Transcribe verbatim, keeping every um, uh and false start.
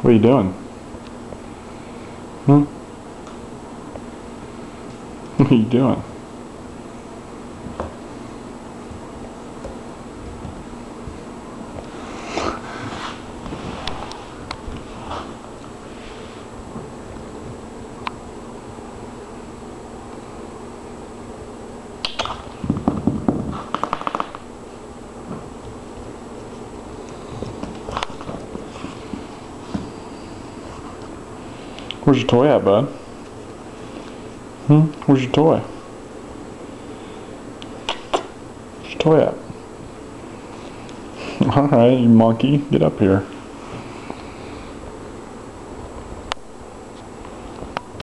What are you doing? Hmm? What are you doing? Where's your toy at, bud? Hmm? Where's your toy? Where's your toy at? Alright, you monkey, get up here.